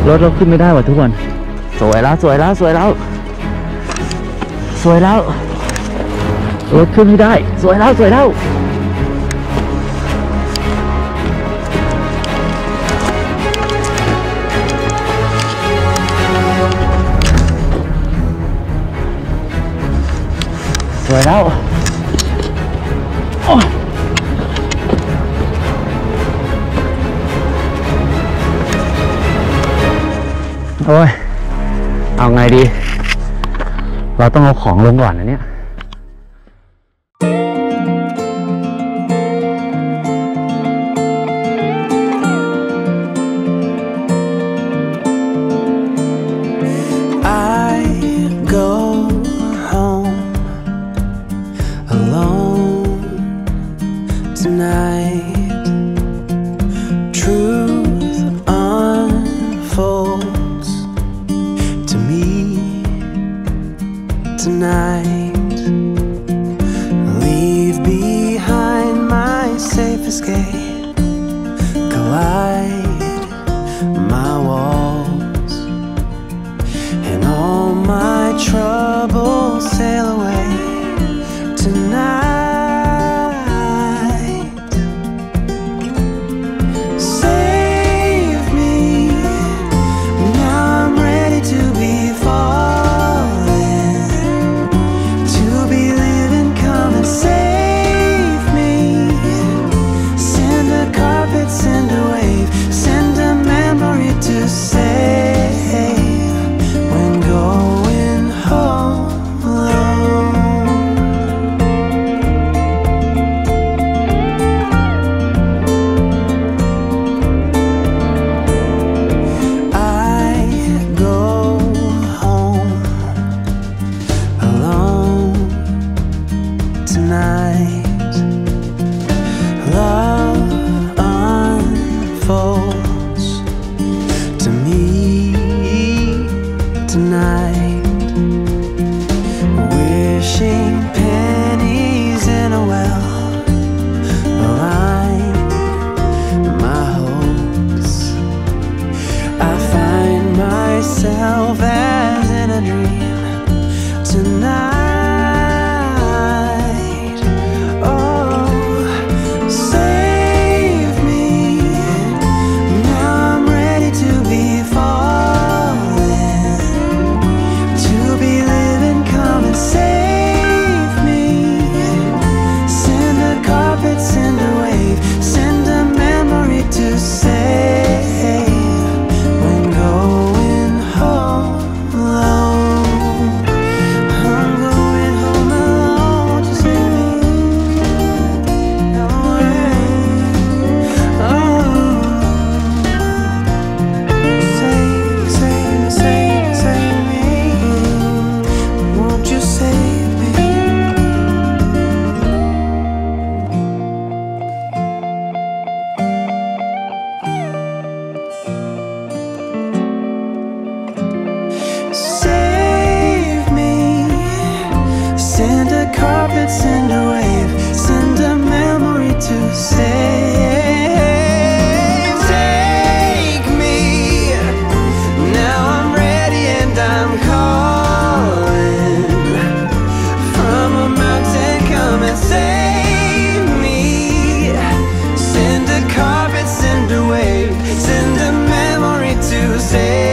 รถเราขึ้นไม่ได้ว่ะทุกคนสวยแล้วสวยแล้วสวยแล้วสวยแล้วรถขึ้นไม่ได้สวยแล้วสวยแล้วสวยแล้วโอ้ยเอาไงดีเราต้องเอาของลงก่อนนะเนี่ย Tonight, leave behind my safe escape, collide my walls, and all my troubles sail away tonight. Save me, now I'm ready to be as in a dream tonight. Oh, save me, now I'm ready to be falling, to be living, come and save me. Send a carpet, send a wave, send a memory to save. Send a carpet, send a wave, send a memory to save. Take me, now I'm ready and I'm calling. From a mountain, come and save me. Send a carpet, send a wave, send a memory to save.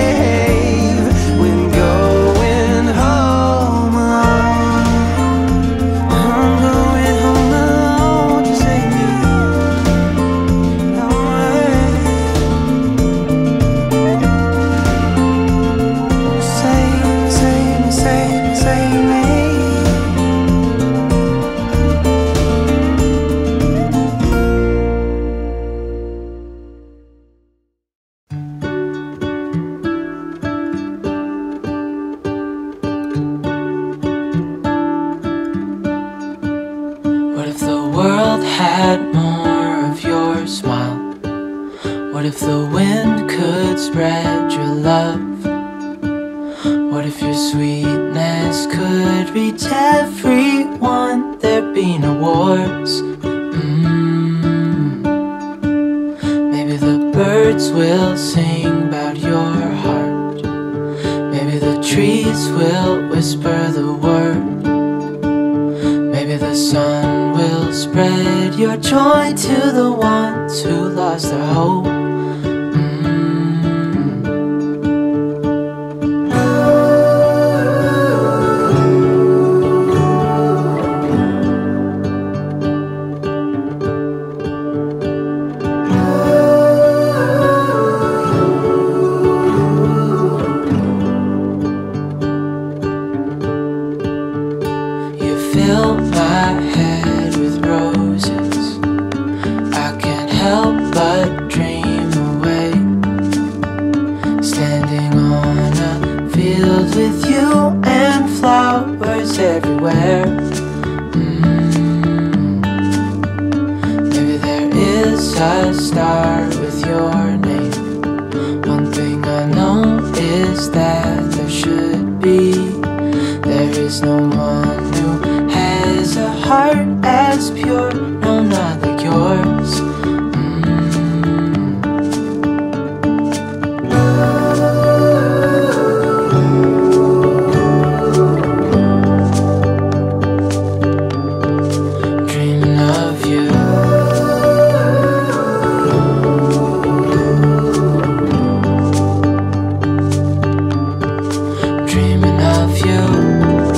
Had more of your smile. What if the wind could spread your love? What if your sweetness could reach everyone? There'd be no wars. Maybe the birds birds will sing about your heart. Maybe the trees will whisper the word. Maybe the sun will spread your joy to the ones who lost their hope. Fill my head with roses. I can't help but dream away, standing on a field with you and flowers everywhere. Maybe there is a star with your name. One thing I know is that there should be. There is no one who has a heart as pure, no, not like yours. Dreaming of you. Dreaming of you.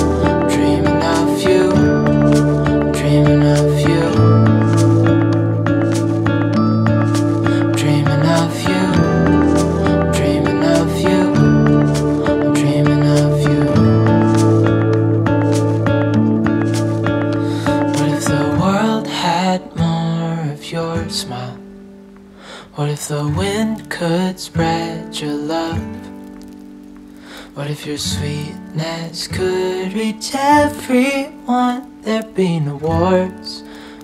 Smile. What if the wind could spread your love? What if your sweetness could reach everyone? There'd be no wars.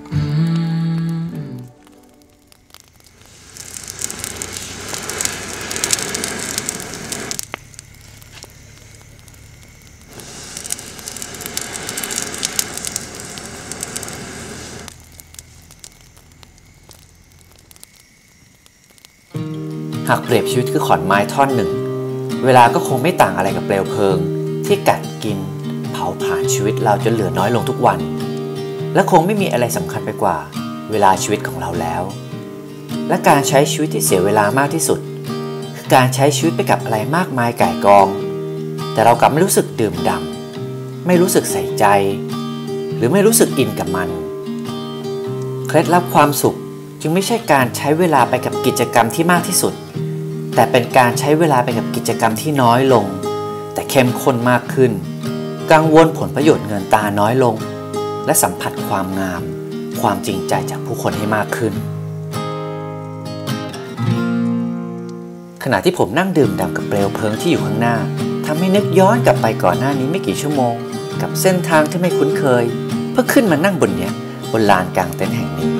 หากเปรียบชีวิตคือขอนไม้ท่อนหนึ่งเวลาก็คงไม่ต่างอะไรกับเปลวเพลิงที่กัดกินเผาผลาญชีวิตเราจนเหลือน้อยลงทุกวันและคงไม่มีอะไรสำคัญไปกว่าเวลาชีวิตของเราแล้วและการใช้ชีวิตที่เสียเวลามากที่สุดคือการใช้ชีวิตไปกับอะไรมากมายก่ายกองแต่เรากลับไม่รู้สึกดื่มด่ำไม่รู้สึกใส่ใจหรือไม่รู้สึกอินกับมันเคล็ดลับความสุขจึงไม่ใช่การใช้เวลาไปกับกิจกรรมที่มากที่สุดแต่เป็นการใช้เวลาไปกับกิจกรรมที่น้อยลงแต่เข้มข้นมากขึ้นกังวลผลประโยชน์เงินตาน้อยลงและสัมผัสความงามความจริงใจจากผู้คนให้มากขึ้นขณะที่ผมนั่งดื่มด่ำกับเปลวเพลิงที่อยู่ข้างหน้าทำให้นึกย้อนกลับไปก่อนหน้านี้ไม่กี่ชั่วโมงกับเส้นทางที่ไม่คุ้นเคยเพื่อขึ้นมานั่งบนลานกลางเต็นท์แห่งนี้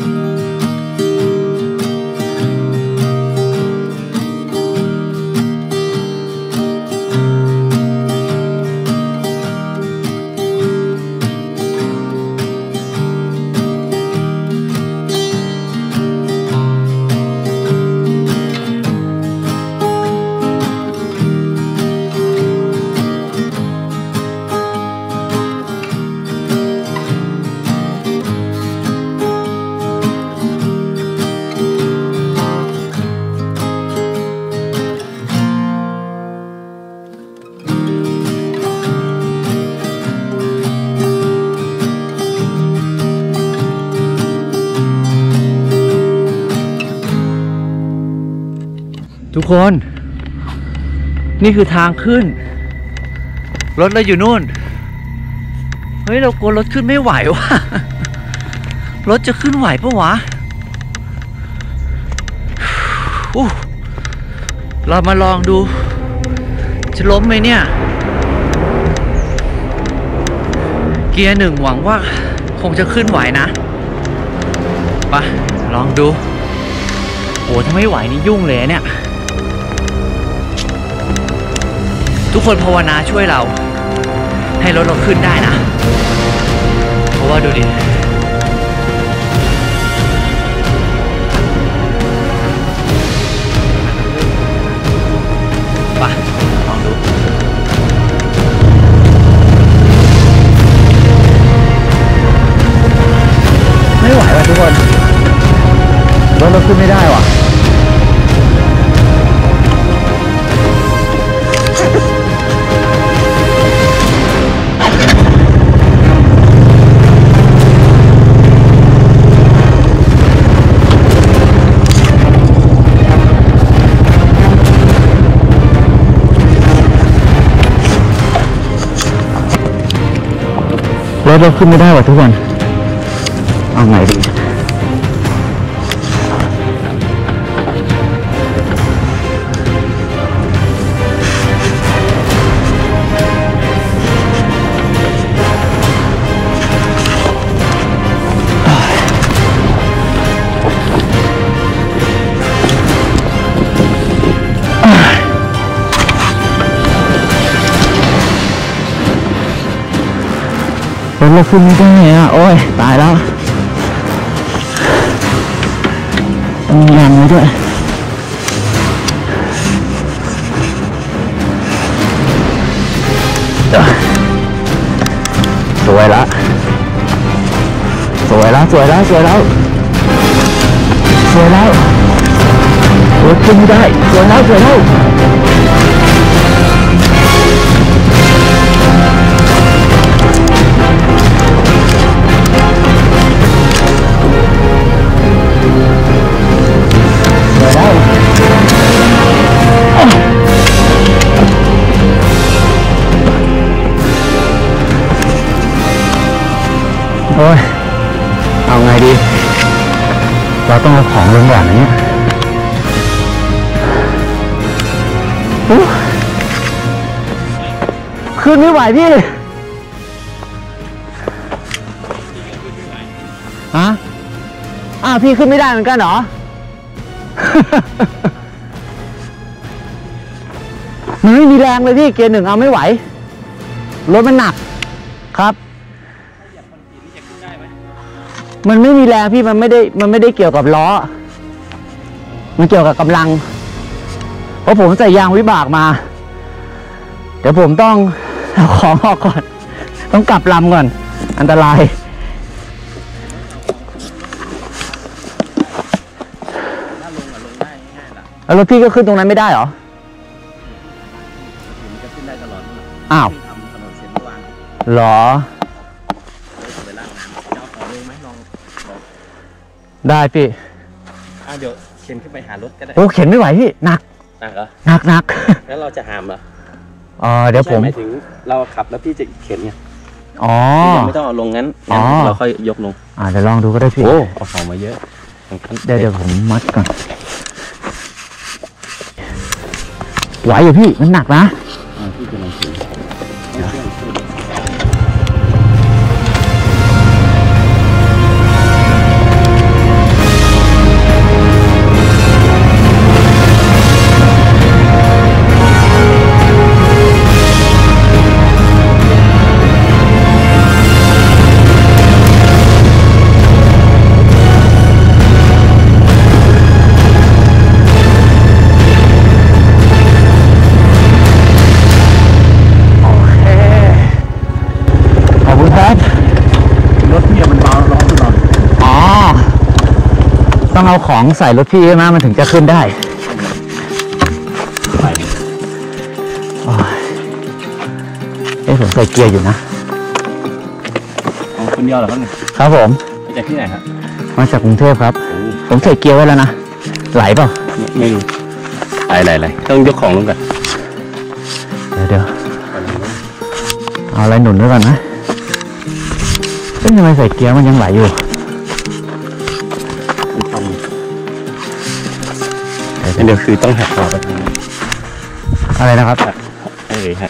ทุกคนนี่คือทางขึ้นรถเราอยู่นู่นเฮ้ยเรากลัวรถขึ้นไม่ไหววะรถจะขึ้นไหวปะวะเรามาลองดูจะล้มไหมเนี่ยเกียร์หนึ่งหวังว่าคงจะขึ้นไหวนะไปลองดูโอ้ถ้าไม่ไหวนี่ยุ่งเลยเนี่ยทุกคนภาวนาช่วยเราให้รถเราขึ้นได้นะเพราะว่าดูดิขึ้นไม่ได้ว่ะรถเราขึ้นไม่ได้ว่ะทุกคนเอาไงดีรถเราขึ้นไม่ได้อ่ะโอ้ยตายแล้วต้องมีแรงไว้ด้วยสวยละสวยแล้วสวยแล้วสวยแล้วสวยแล้วรถขึ้นไม่ได้สวยแล้วสวยแล้วโอ้ยเอาไงดีเราต้องเอาของลงก่อนนะเนี่ยขึ้นไม่ไหวพี่ฮะอ้าวพี่ขึ้นไม่ได้เหมือนกันเหรอ มันไม่มีแรงเลยพี่เกียร์หนึ่งเอาไม่ไหวรถมันหนักครับมันไม่มีแรงพี่มันไม่ได้เกี่ยวกับล้อมันเกี่ยวกับกำลังเพราะผมใส่ยางวิบากมาเดี๋ยวผมต้องเอาของออกก่อนต้องกลับลำก่อนอันตรายแล้วรถพี่ก็ขึ้นตรงนั้นไม่ได้เหรออ้าวเหรอได้พี่เดี๋ยวเข็นขึ้นไปหารถก็ได้โอ้เข็นไม่ไหวพี่หนักเหรอหนักแล้วเราจะหามเหรอเดี๋ยวผมหมายถึงเราขับแล้วพี่จะเข็นไงไม่ต้องเอาลงงั้นเราค่อยยกลงเดี๋ยวลองดูก็ได้พี่โอ้เอาของมาเยอะเดี๋ยวผมมัดก่อนไหวอยู่พี่มันหนักนะพี่จะลองเข็นต้องเอาของใส่รถพี่มามันถึงจะขึ้นได้ผมใส่เกียร์อยู่นะคนเดียวเหรอครับเนี่ยครับผมมาจากที่ไหนครับมาจากกรุงเทพครับผมใส่เกียร์ไว้แล้วนะไหลเปล่าไม่รู้ไหลต้องยกของลงก่อนเดี๋ยวเอาอะไรหนุนด้วยก่อนนะซึ่งทำไมใส่เกียร์มันยังไหลอยู่เดี๋ยวคือต้องหักต่อไปอะไรนะครับฮะ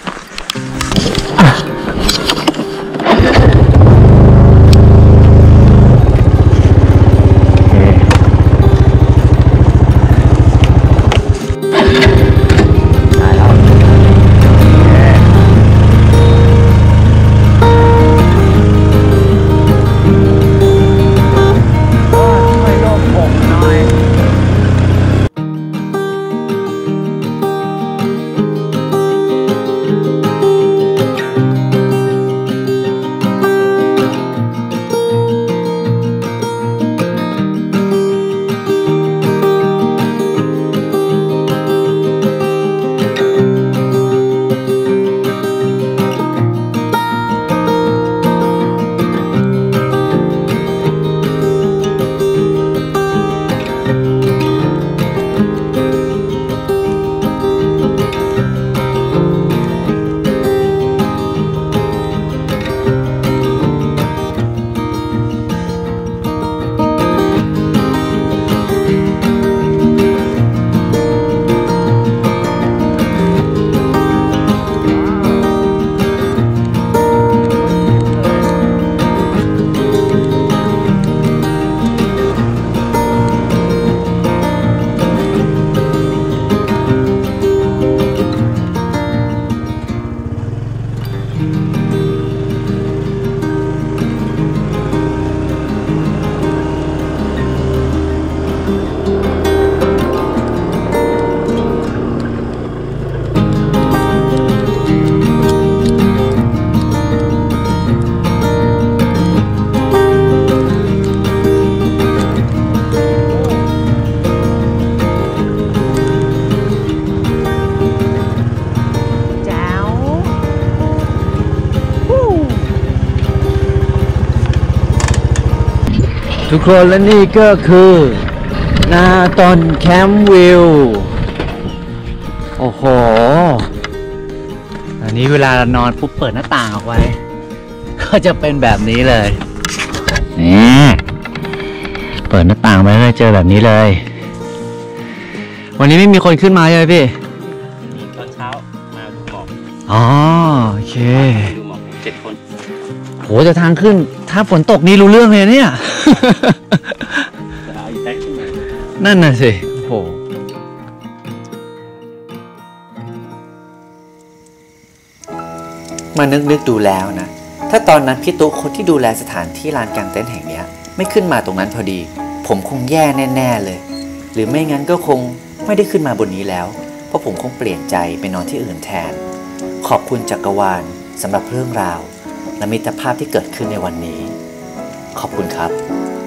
ทุกคนและนี่ก็คือนาตอนแคมป์วิวโอ้โหอันนี้เวลาเรานอนปุ๊บเปิดหน้าต่างออกไว้ก็จะเป็นแบบนี้เลยนี่เปิดหน้าต่างไปก็เจอแบบนี้เลยวันนี้ไม่มีคนขึ้นมาใช่ไหมพี่ตอนเช้ามาดูหมอกอ๋อโอเคดูหมอก7 คนโหจะทางขึ้นถ้าฝนตกนี่รู้เรื่องเลยเนี่ยนั่นน่ะสิโหมานึกดูแล้วนะถ้าตอนนั้นพี่ตุ๊กคนที่ดูแลสถานที่ลานกางเต็นท์แห่งนี้ไม่ขึ้นมาตรงนั้นพอดีผมคงแย่แน่ๆเลยหรือไม่งั้นก็คงไม่ได้ขึ้นมาบนนี้แล้วเพราะผมคงเปลี่ยนใจไปนอนที่อื่นแทนขอบคุณจักรวาลสำหรับเรื่องราวและมิตรภาพที่เกิดขึ้นในวันนี้ขอบคุณครับ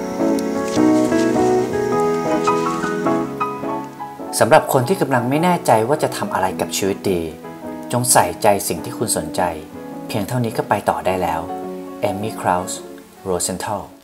สำหรับคนที่กำลังไม่แน่ใจว่าจะทำอะไรกับชีวิตดีจงใส่ใจสิ่งที่คุณสนใจเพียงเท่านี้ก็ไปต่อได้แล้ว Amy Krauss Rosenthal